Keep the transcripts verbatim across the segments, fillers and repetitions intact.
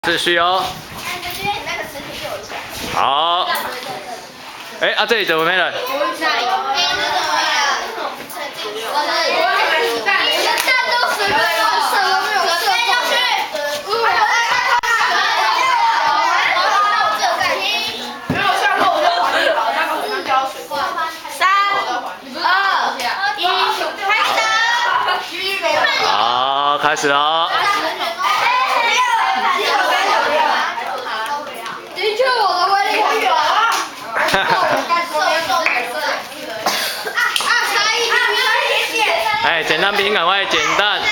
秩序哦。好。哎啊，这里怎么没人？好，开始了。 的确，我的威力很有啊。 哈哈。哎，简单兵，赶快简单。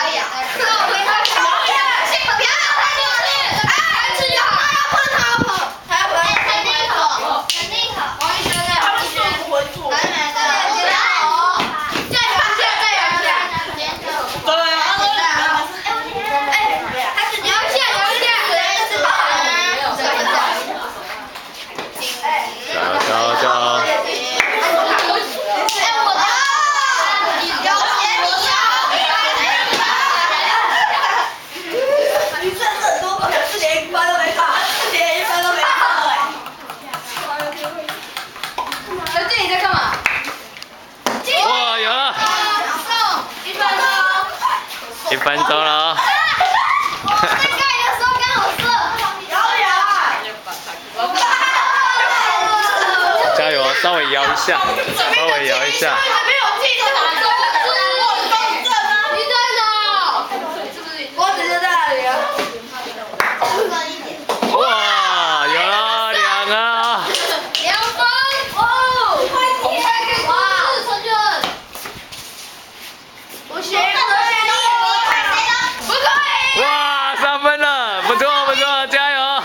一分钟了。 我在盖的时候刚好射。 加油！稍微摇一下，稍微摇一下。 没有记得哪个？你在哪？我只是在那里啊。 哇，有了两个。 两分哦！哇，陈俊，不行。 哇，三分了，不错不错，加油！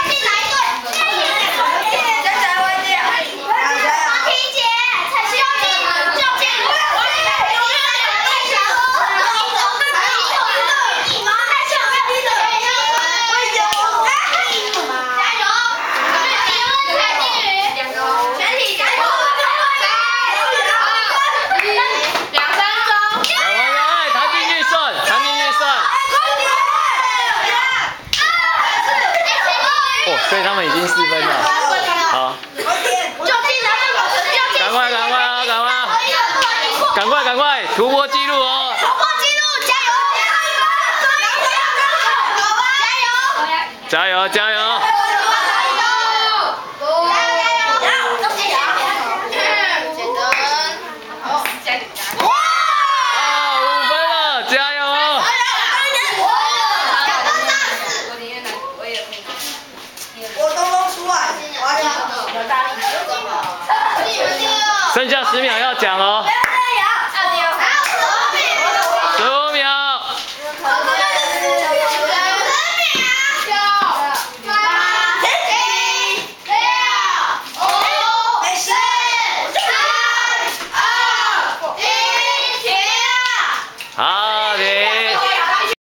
所以他们已经四分了，好，赶快赶快啊，赶快，赶快赶快突破纪录哦！ 突破纪录， 加油！加油！加油！加油！剩下十秒要讲哦。